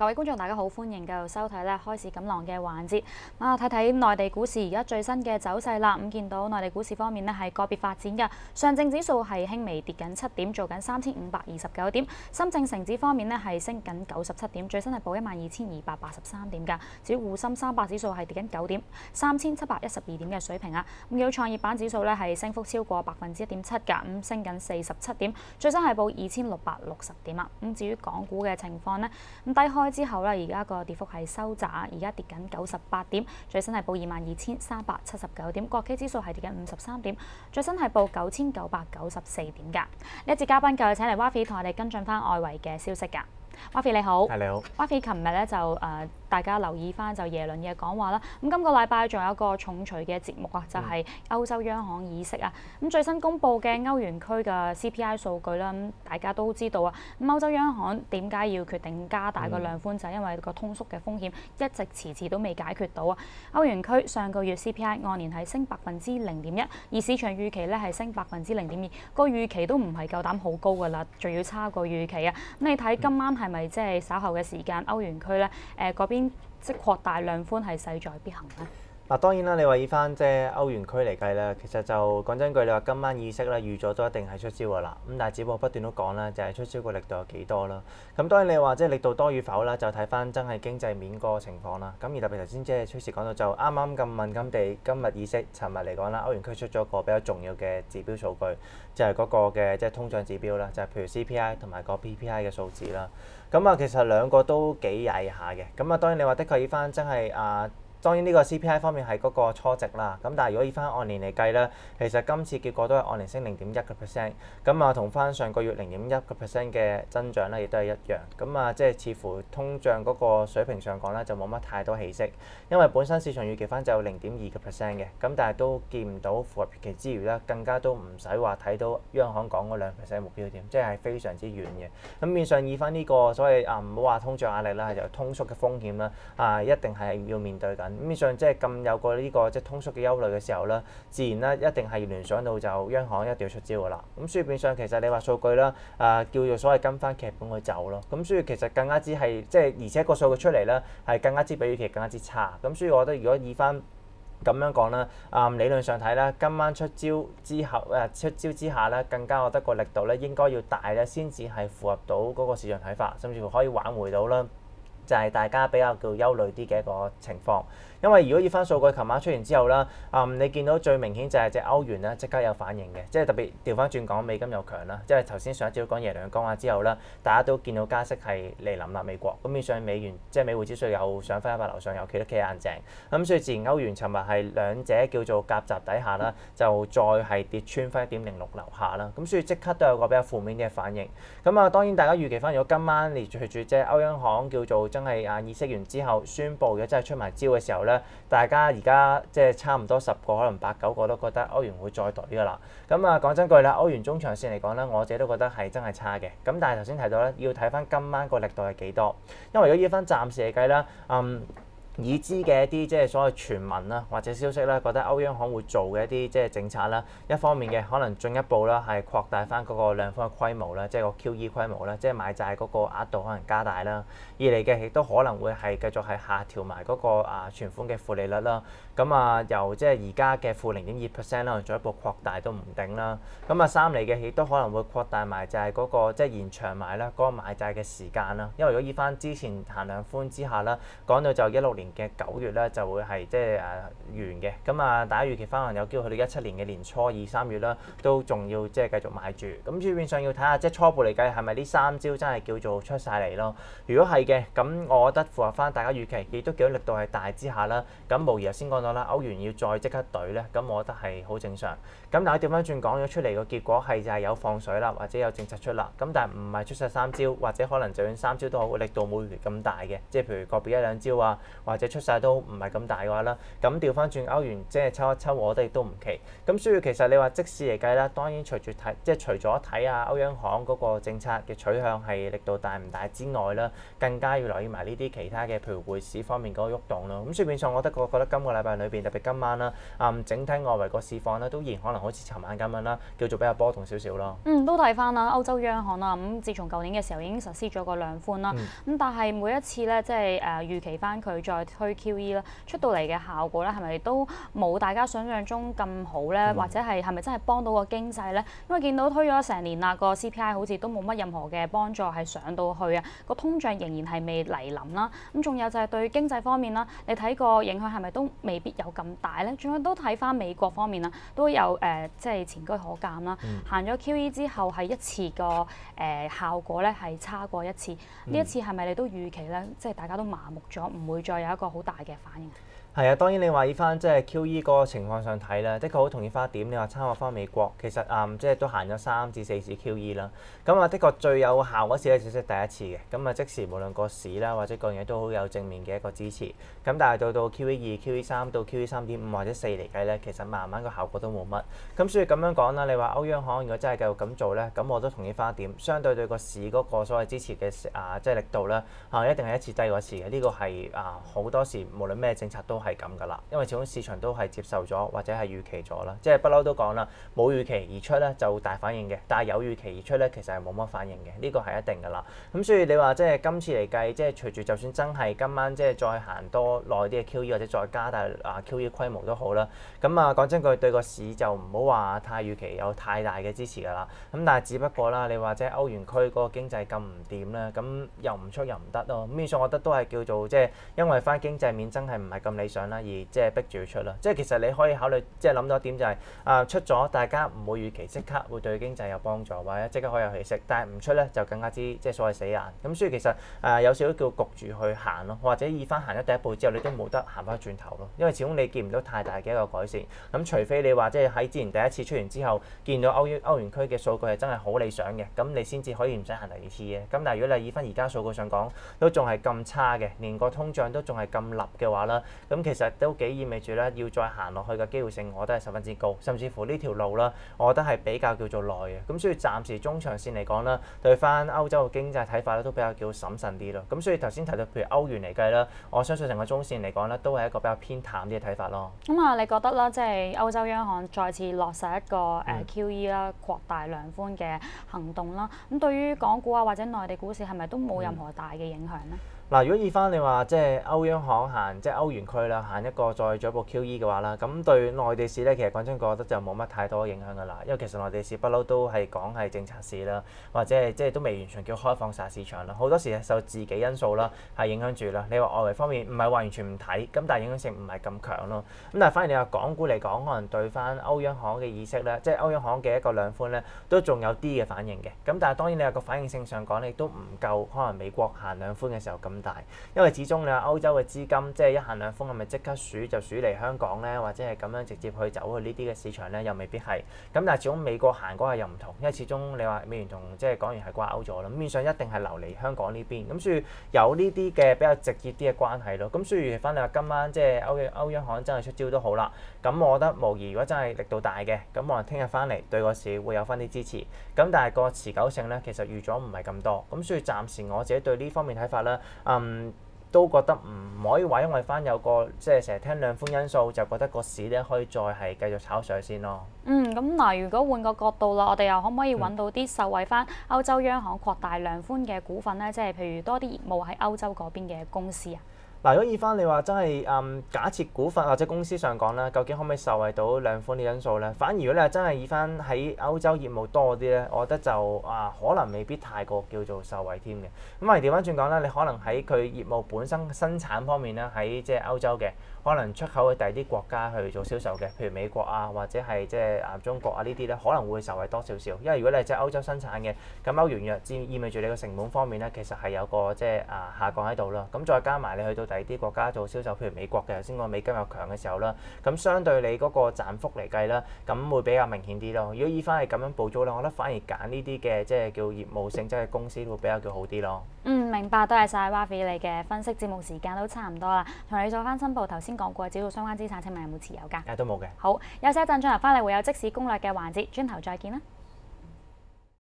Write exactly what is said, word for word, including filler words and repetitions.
各位觀眾大家好，歡迎繼續收睇咧開市錦囊嘅環節。啊，睇睇內地股市而家最新嘅走勢啦。咁見到內地股市方面咧係個別發展嘅，上證指數係輕微跌緊七點，做緊三千五百二十九點；深證成指方面咧係升緊九十七點，最新係報一萬二千二百八十三點㗎。至於滬深三百指數係跌緊九點，三千七百一十二點嘅水平啊。咁有創業板指數咧係升幅超過百分之一點七㗎，咁升緊四十七點，最新係報二千六百六十點啊。咁至於港股嘅情況呢，咁低開之後咧，而家個跌幅係收窄，而家跌緊九十八點，最新係報二萬二千三百七十九點。國企指數係跌緊五十三點，最新係報九千九百九十四點㗎。呢一節嘉賓繼續請嚟 Wafi 同我哋跟進翻外圍嘅消息㗎。Wafi 你好， 係你好。 Wafi 琴日咧就誒、呃、大家留意翻就耶倫嘅講話啦。咁今個禮拜仲有一個重錘嘅節目啊，就係、是、歐洲央行議息啊。咁最新公布嘅歐元區嘅 C P I 數據啦，咁大家都知道啊。咁歐洲央行點解要決定加大個量寬，就係、是、因為個通縮嘅風險一直遲遲都未解決到啊。歐元區上個月 C P I 按年係升百分之零點一，而市場預期咧係升百分之零點二，個預期都唔係夠膽好高㗎啦，仲要差過預期啊。咁你睇今晚係咪即係稍後嘅時間歐元區咧？誒嗰邊即係擴大量寬係勢在必行咧。 嗱，當然啦，你話以翻即係歐元區嚟計咧，其實就講真句，你話今晚議息咧預咗都一定係出招㗎啦。咁但係只不過不斷都講啦，就係出招個力度有幾多啦。咁當然你話即係力度多與否啦，就睇翻真係經濟面嗰個情況啦。咁而特別頭先即係崔 Sir 講到就啱啱咁敏感地，今日議息，尋日嚟講啦，歐元區出咗個比較重要嘅指標數據，就係嗰個嘅即係通脹指標啦，就係譬如 C P I 同埋個 P P I 嘅數字啦。咁啊，其實兩個都幾曳下嘅。咁啊，當然你話的確以翻真係啊。當然呢個 C P I 方面係嗰個初值啦，咁但係如果以翻按年嚟計咧，其實今次結果都係按年升零點一個 percent，咁啊同翻上個月零點一個 percent 嘅增長咧，亦都係一樣。咁啊即係似乎通脹嗰個水平上講咧，就冇乜太多起色，因為本身市場預期翻就有零點二個 percent 嘅，咁但係都見唔到符合預期之餘咧，更加都唔使話睇到央行講嗰兩 percent 目標點，即係非常之遠嘅。咁面上以翻呢個所謂啊唔好話通脹壓力啦，就通縮嘅風險啦，啊一定係要面對緊。咁面上即係咁有個呢個即係通縮嘅憂慮嘅時候咧，自然咧一定係聯想到就央行一定要出招㗎啦。咁所以變相其實你話數據啦，誒、呃、叫做所謂跟翻劇本去走咯。咁所以其實更加之係即係而且個數據出嚟咧係更加之比預期更加之差。咁所以我覺得如果以翻咁樣講啦，啊、嗯、理論上睇咧，今晚出招之後誒、呃、出招之下咧，更加我覺得個力度咧應該要大咧，先至係符合到嗰個市場睇法，甚至乎可以挽回到啦。就係大家比較叫憂慮啲嘅一個情況，因為如果以翻數據，琴晚出現之後啦，嗯，你見到最明顯就係隻歐元咧即刻有反應嘅，即係特別調翻轉講美金又強啦，即係頭先上一節講耶倫講話之後啦，大家都見到加息係嚟臨啦美國，咁面上美元即係美匯指數又上翻一百樓上，又企得企硬淨，咁所以自然歐元尋日係兩者叫做夾雜底下啦，就再係跌穿翻一點零六樓下啦，咁所以即刻都有個比較負面嘅反應。咁啊當然大家預期翻，如果今晚嚟隨住即係歐央行叫做真係啊議息完之後宣佈咗真係出埋招嘅時候咧，大家而家即係差唔多十個可能八九個都覺得歐元會再懟㗎啦。咁啊講真句啦，歐元中長線嚟講咧，我自己都覺得係真係差嘅。咁但係頭先提到咧，要睇翻今晚個力度係幾多，因為如果以翻暫時嚟計啦，嗯。已知嘅一啲即係所謂傳聞啦，或者消息啦，覺得歐央行會做嘅一啲即係政策啦，一方面嘅可能進一步啦，係擴大翻嗰個量寬嘅規模啦，即係個 Q E 規模啦，即係買債嗰個額度可能加大啦。二嚟嘅亦都可能會係繼續係下調埋嗰個啊存款嘅負利率啦。咁啊由即係而家嘅負零點二 percent 啦，進一步擴大都唔定啦。咁啊三嚟嘅亦都可能會擴大埋就係嗰個即係延長埋啦嗰個買債嘅時間啦。因為如果以翻之前行量寬之下啦，講到就一六年嘅九月咧就會係即係誒完嘅，咁啊大家預期翻可能有機會去到一七年嘅年初二三月啦，都仲要即係繼續買住。咁主要變相要睇下即係初步嚟計係咪呢三招真係叫做出晒嚟咯？如果係嘅，咁我覺得符合翻大家預期，亦都見到力度係大之下啦。咁無疑頭先講到啦，歐元要再即刻懟咧，咁我覺得係好正常。咁但係調翻轉講咗出嚟個結果係就係有放水啦，或者有政策出啦。咁但係唔係出晒三招，或者可能就算三招都好，力度冇預期咁大嘅。即係譬如個別一兩招啊，或或者出晒都唔係咁大嘅話啦，咁調翻轉歐元即係抽一抽，我覺得亦都唔奇。咁所以其實你話即使嚟計啦，當然隨住睇即係除咗睇下歐央行嗰個政策嘅取向係力度大唔大之外啦，更加要留意埋呢啲其他嘅譬如匯市方面嗰個喐動咯。咁所以變相我覺得我覺得今個禮拜裏邊特別今晚啦，嗯整體外圍個市況咧都依然可能好似尋晚咁樣啦，叫做比較波動少少咯。 嗯，都睇翻啦，歐洲央行啦，咁自從舊年嘅時候已經實施咗個量寬啦，咁、嗯、但係每一次咧，即係誒、呃、預期翻佢再推 Q E 啦，出到嚟嘅效果咧，係咪都冇大家想象中咁好咧？嗯、或者係係咪真係幫到個經濟咧？因為見到推咗成年啦，個 C P I 好似都冇乜任何嘅幫助係上到去啊，個通脹仍然係未嚟臨啦。咁仲有就係對經濟方面啦，你睇個影響係咪都未必有咁大咧？仲有都睇翻美國方面啦，都有誒、呃、即係前車可鑑啦。行咗 Q E 之後係一次個誒、呃、效果咧係差過一次，呢、嗯、一次係咪你都預期咧？即係大家都麻木咗，唔會再有一個好大嘅反應。 係啊，當然你話以翻即係 Q E 嗰個情況上睇咧，的確好同意翻一點。你話參考翻美國，其實嗯即係都行咗三至四次 Q E 啦。咁啊，的確最有效嗰次咧，就係第一次嘅。咁啊，即時無論個市啦或者各樣嘢都好有正面嘅一個支持。咁但係到到 Q E 二、Q E 三到 Q E 三點五或者四嚟計咧，其實慢慢個效果都冇乜。咁所以咁樣講啦，你話歐央行如果真係繼續咁做咧，咁我都同意翻一點。相對對個市嗰個所謂支持嘅啊即係力度咧，啊一定係一次低過一次嘅。呢個係啊好多時無論咩政策都係咁㗎啦，因為始終市場都係接受咗或者係預期咗啦，即係不嬲都講啦，冇預期而出咧就大反應嘅，但係有預期而出咧其實係冇乜反應嘅，呢個係一定㗎啦。咁所以你話即係今次嚟計，即係隨住就算真係今晚即係再行多耐啲嘅 Q E 或者再加大啊 Q E 規模都好啦。咁啊講真句，對個市就唔好話太預期有太大嘅支持㗎啦。咁但係只不過啦，你話即係歐元區嗰個經濟咁唔掂咧，咁又唔出又唔得咯。咁變相我覺得都係叫做即係因為翻經濟面真係唔係咁理想啦，而即係逼住要出啦。即係其實你可以考慮，即係諗到一點就係、是、啊出咗，大家唔會預期即刻會對經濟有幫助，或者即刻可以有起色。但係唔出咧就更加之即係所謂死硬。咁所以其實啊有少少叫焗住去行咯，或者以翻行咗第一步之後，你都冇得行翻轉頭咯。因為始終你見唔到太大嘅一個改善。咁除非你話即係喺之前第一次出完之後，見到歐歐元區嘅數據係真係好理想嘅，咁你先至可以唔使行第二次嘅。咁但係如果你以翻而家數據上講，都仲係咁差嘅，連個通脹都仲係咁立嘅話啦，咁其實都幾意味住咧，要再行落去嘅機會性，我覺得係十分之高，甚至乎呢條路啦，我覺得係比較叫做耐嘅。咁所以暫時中長線嚟講啦，對翻歐洲嘅經濟睇法咧，都比較叫審慎啲咯。咁所以頭先提到譬如歐元嚟計啦，我相信成個中線嚟講咧，都係一個比較偏淡啲嘅睇法咯。 咁啊，你覺得啦，即係歐洲央行再次落實一個誒 Q E 啦，擴大量寬嘅行動啦，咁對於港股啊或者內地股市係咪都冇任何大嘅影響呢？ 嗱，如果以翻你話即係歐央行行即係歐元區啦，行一個再進一步 Q E 嘅話啦，咁對內地市咧，其實講真，我覺得就冇乜太多影響㗎啦。因為其實內地市不嬲都係講係政策市啦，或者係即係都未完全叫開放晒市場啦。好多時係受自己因素啦係影響住啦。你話外圍方面唔係話完全唔睇，咁但係影響性唔係咁強咯。咁但係反而你話港股嚟講，可能對翻歐央行嘅意識咧，即係歐央行嘅一個量寬咧，都仲有啲嘅反應嘅。咁但係當然你話個反應性上講，你都唔夠可能美國行量寬嘅時候咁大，因為始終你話歐洲嘅資金即係一行兩風係咪即刻數就數嚟香港咧，或者係咁樣直接去走去呢啲嘅市場咧，又未必係。咁但係始終美國行嗰個又唔同，因為始終你話美元同即係港元係掛鈎咗啦，咁面上一定係流嚟香港呢邊，咁所以有呢啲嘅比較直接啲嘅關係咯。咁所以翻你話今晚即係歐歐央行真係出招都好啦，咁我覺得無疑如果真係力度大嘅，咁可能聽日翻嚟對個市會有翻啲支持。咁但係個持久性咧，其實預咗唔係咁多，咁所以暫時我自己對呢方面睇法咧，嗯。都覺得唔可以話，因為翻有個即係成日聽量寬因素，就覺得個市咧可以再係繼續炒上去先咯。嗯， 咁嗱，如果換個角度啦，我哋又可唔可以揾到啲受惠翻歐洲央行擴大量寬嘅股份咧？即係譬如多啲業務喺歐洲嗰邊嘅公司啊。 嗱，如果以翻你話真係嗯假設股份或者公司上講啦，究竟可唔可以受惠到量寬啲因素咧？反而如果你係真係以翻喺歐洲業務多啲咧，我覺得就啊可能未必太過叫做受惠添嘅。咁啊調翻轉講咧，你可能喺佢業務本身生產方面咧，喺即係歐洲嘅，可能出口去第二啲國家去做銷售嘅，譬如美國啊，或者係即係啊中國啊呢啲咧，可能會受惠多少少。因為如果你係即係歐洲生產嘅，咁歐元弱，意意味住你個成本方面咧，其實係有個即係啊下降喺度啦。咁再加埋你去到第二啲國家做銷售，譬如美國嘅頭先個美金又強嘅時候啦，咁相對你嗰個賺幅嚟計啦，咁會比較明顯啲咯。如果以翻係咁樣捕捉咧，我覺得反而揀呢啲嘅即係叫業務性質嘅公司會比較叫好啲咯。 嗯，明白，多謝晒 Rafi 你嘅分析。節目時間都差唔多啦，同你做翻申報頭先講過嘅指數相關資產，請問有冇持有㗎？ 誒都冇嘅。 好，休息一陣，轉頭翻嚟會有即時攻略嘅環節，轉頭再見啦。